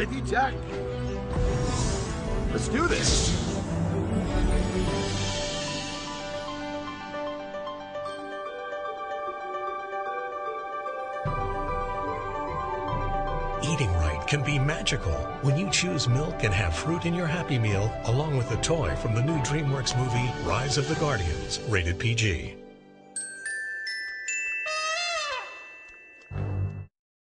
Ready, Jack? Let's do this. Eating right can be magical when you choose milk and have fruit in your Happy Meal, along with a toy from the new DreamWorks movie, Rise of the Guardians, rated PG.